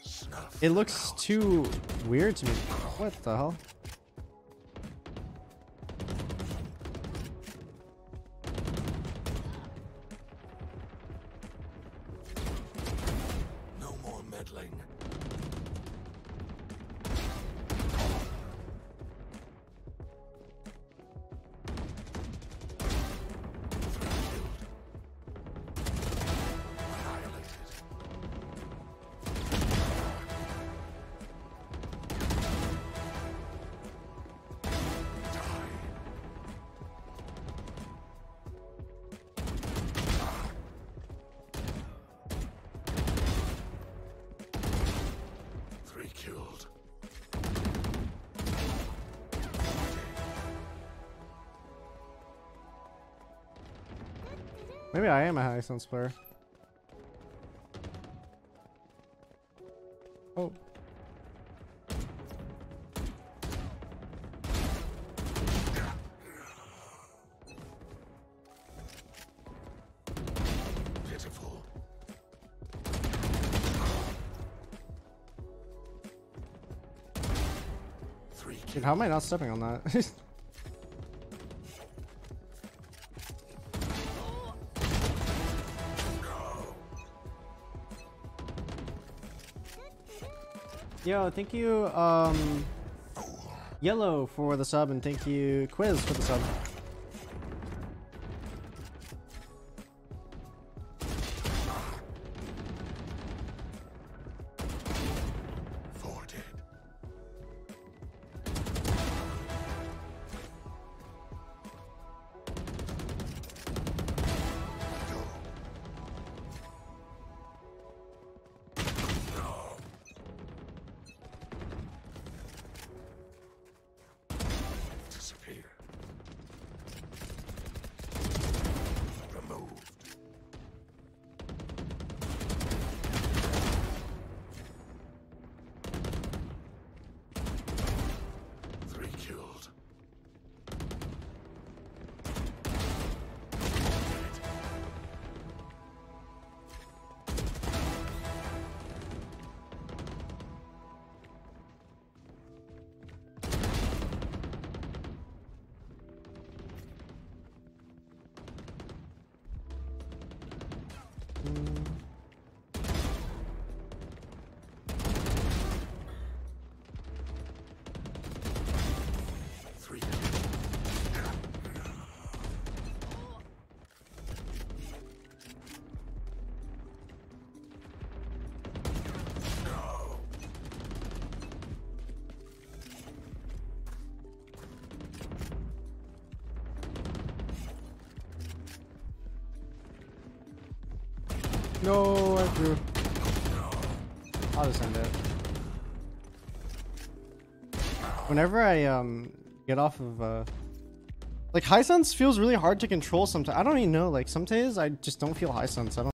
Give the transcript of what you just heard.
It looks too weird to me. What the hell? No more meddling. Killed. Maybe I am a high sense player. Oh. Pitiful. Dude, how am I not stepping on that? Yo, thank you, Yellow for the sub, and thank you, Quiz, for the sub. No, I threw. I'll just end it. Whenever I get off of like high sense feels really hard to control sometimes. I don't even know, like some days I just don't feel high sense. I don't